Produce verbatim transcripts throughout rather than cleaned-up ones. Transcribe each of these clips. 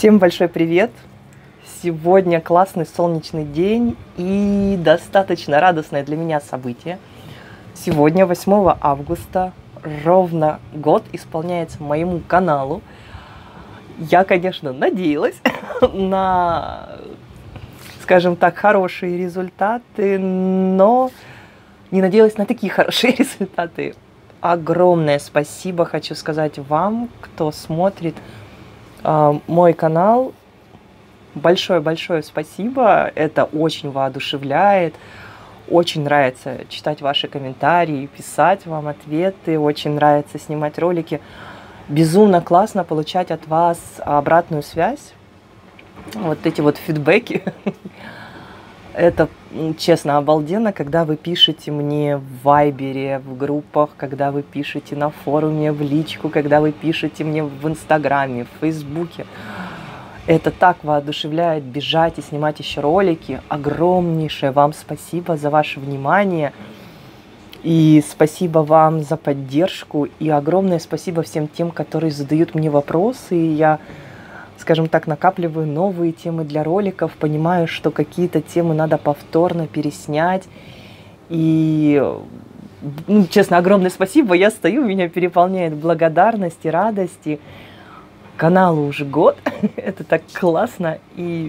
Всем большой привет! Сегодня классный солнечный день и достаточно радостное для меня событие. Сегодня, восьмого августа, ровно год исполняется моему каналу. Я, конечно, надеялась на, скажем так, хорошие результаты, но не надеялась на такие хорошие результаты. Огромное спасибо хочу сказать вам, кто смотрит э, мой канал. Большое-большое спасибо. Это очень воодушевляет. Очень нравится читать ваши комментарии, писать вам ответы. Очень нравится снимать ролики. Безумно классно получать от вас обратную связь. Вот эти вот фидбэки. Это, честно, обалденно, когда вы пишете мне в Вайбере, в группах, когда вы пишете на форуме, в личку, когда вы пишете мне в Инстаграме, в Фейсбуке. Это так воодушевляет бежать и снимать еще ролики. Огромнейшее вам спасибо за ваше внимание. И спасибо вам за поддержку. И огромное спасибо всем тем, которые задают мне вопросы. И я, скажем так, накапливаю новые темы для роликов. Понимаю, что какие-то темы надо повторно переснять. И, ну, честно, огромное спасибо. Я стою, меня переполняет благодарность и радость. И каналу уже год. Это так классно. И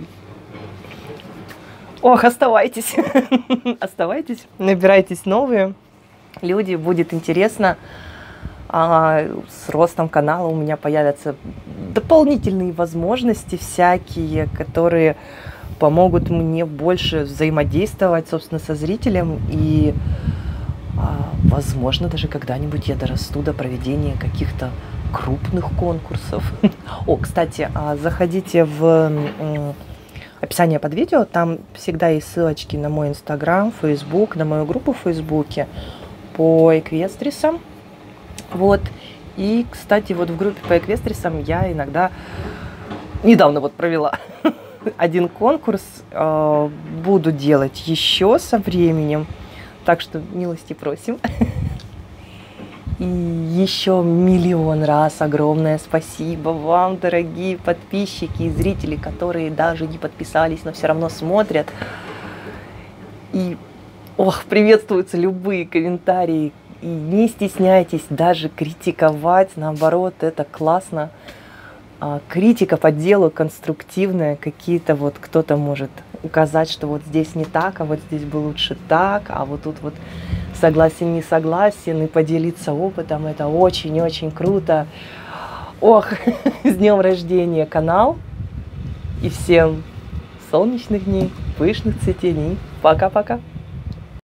ох, оставайтесь. Оставайтесь, набирайтесь новые люди. Будет интересно. А с ростом канала у меня появятся дополнительные возможности всякие, которые помогут мне больше взаимодействовать, собственно, со зрителем. И, возможно, даже когда-нибудь я дорасту до проведения каких-то крупных конкурсов. О, кстати, заходите в описание под видео, там всегда есть ссылочки на мой Инстаграм, Фейсбук, на мою группу в Фейсбуке по эквестрисам. Вот. И, кстати, вот в группе по эквестрисам я иногда недавно вот провела один конкурс, буду делать еще со временем, так что милости просим. И еще миллион раз огромное спасибо вам, дорогие подписчики и зрители, которые даже не подписались, но все равно смотрят. И, ох, приветствуются любые комментарии. И не стесняйтесь даже критиковать, наоборот, это классно. А, критика по делу конструктивная, какие-то вот кто-то может указать, что вот здесь не так, а вот здесь бы лучше так, а вот тут вот согласен, не согласен, и поделиться опытом, это очень-очень круто. Ох, с днем рождения, канал, и всем солнечных дней, пышных цветений. Пока-пока.